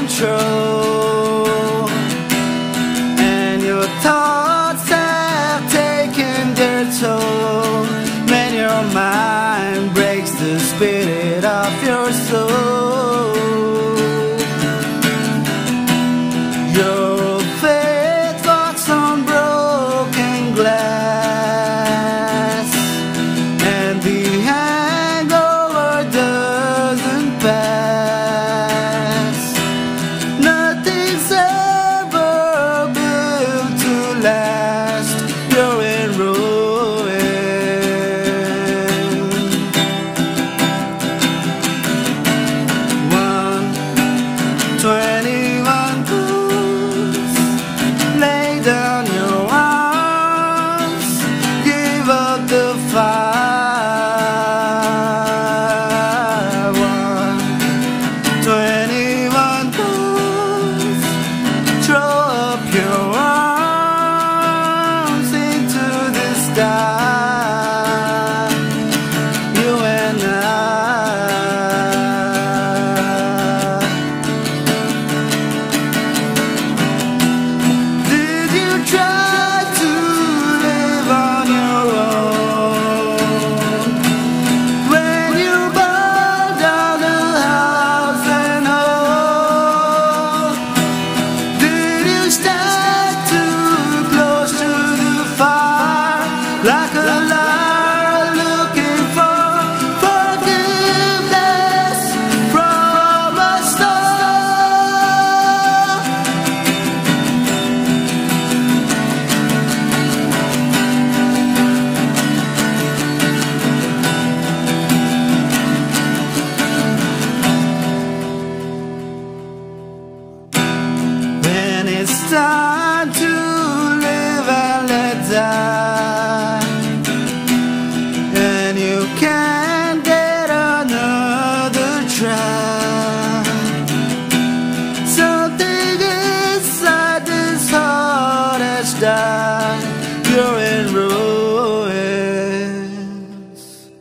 control, and your thoughts have taken their toll. When your mind breaks the spirit of your soul, your faith walks on broken glass, and the hangover doesn't pass. Nothing's ever built to last. You're in ruin. 21 goals. Lay down your arms, give up the fight. 21 goals. Throw up your arms into the sky. You and I. Did you try to live on your own when you burned down the house and home? Did you stand too close to the fire like a liar looking for forgiveness from a star? When it's time to live and let die, and you can't get another try, something inside this heart has died. You're in ruins.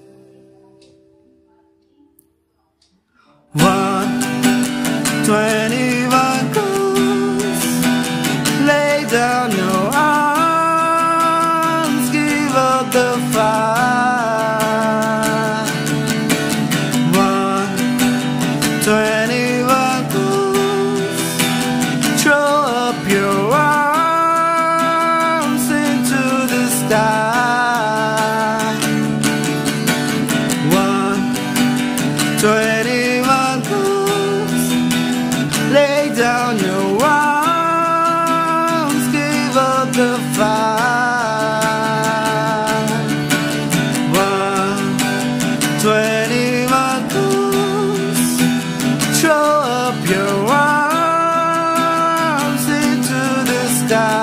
21 goals. Lay down your arms, give up the fight. 21 goals. Throw up your arms into the sky. 21 goals. Lay down your arms, give up the fight. 21 goals. Throw up your arms into the sky.